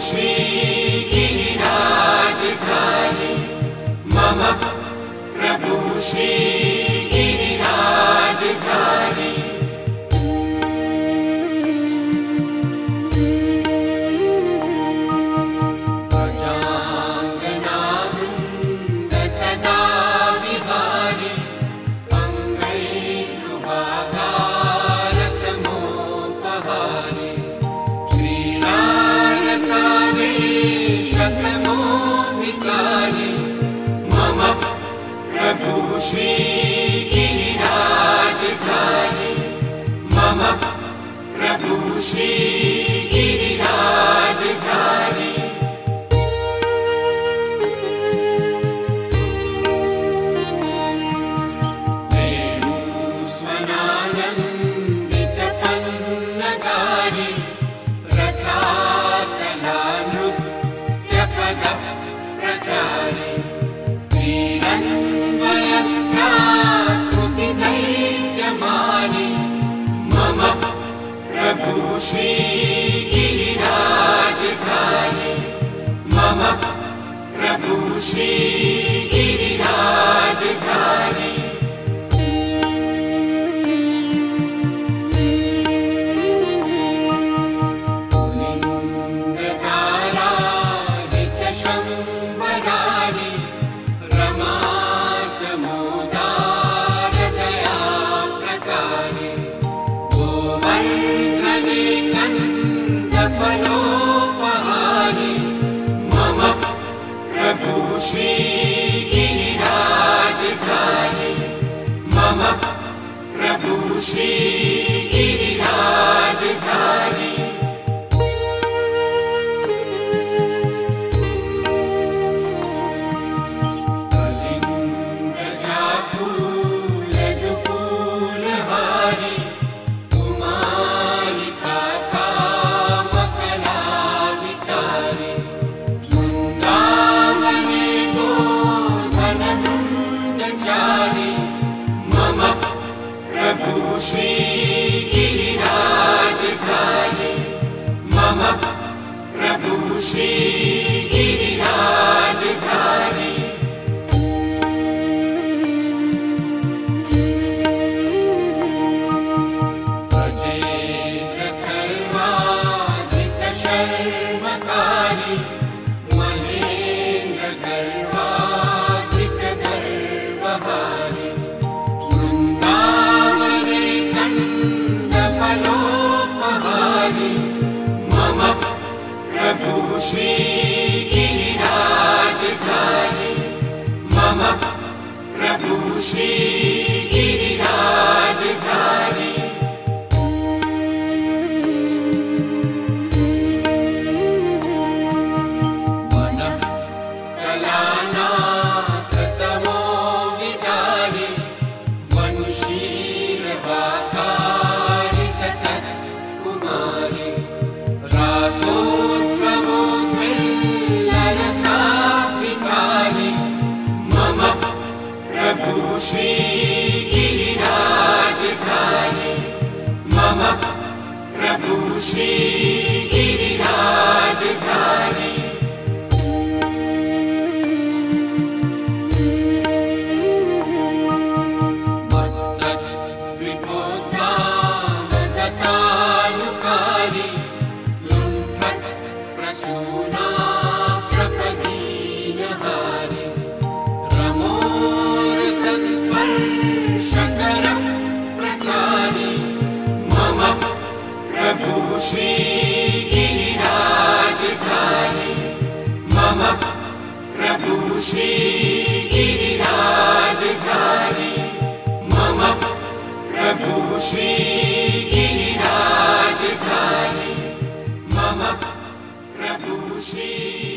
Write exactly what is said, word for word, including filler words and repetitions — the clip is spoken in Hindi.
श्री गिरिराजधारी मम प्रभु श्री गिरिराजधारी। प्रजांगनावृंद सदा विहारी अंगैर्वागारतमोपहारी क्रीडारसावेशतमोभिसारी मम प्रभु श्री गिरिराजधारी मम प्रभु श्री गिरिराजधारी। वेणुस्वनानन्दितपन्नगारी रसातलानृत्यपदप्रचारी क्रीडन्वयस्याकृतिदैत्यमानी मम प्रभु श्री गिरिराजधारी मम प्रभु श्री गिरिराजधारी। पुलिन्दतारादितशम्बरारि रमासमुदारदयाप्रकारि गोवर्धने कन्दफलोपहारि मम प्रभु श्री गिरिराजधारी मम प्रभु श्री गिरिराजधारी। कलिंगजापूलदुकूलहारी कुमारिका कामकलावितारी वृन्दावने गोधनवृन्दचारी मम प्रभु श्री गिरिराजधारी मम प्रभु श्री गिरिराजधारी। व्रजेन्द्र सर्वाधिकशर्मकारी महेन्द्र गर्वाधिकगर्वहारी वृन्दावने कन्दफलोपहारी मम प्रभु श्री गिरिराजधारी मम प्रभु श्री गिरिराजधारी। मनः कलानाथ तमोविदारी वंशीरवाकारितकुमारी रासोत्सवोन्मिल्लरसाभिसारी मम प्रभु श्री गिरिराजधारी मम प्रभु श्री गिरिराजधारी। मत्तद्विपोद्दामदतानुकारी लुण्ठप्रसूना प्रपदीनहारी रमोरसंस्पर्शकरप्रसारी मम प्रभु श्री गिरिराजधारी मम प्रभु श्री गिरिराजधारी मम प्रभु श्री गिरिराजधारी मम प्रभु श्री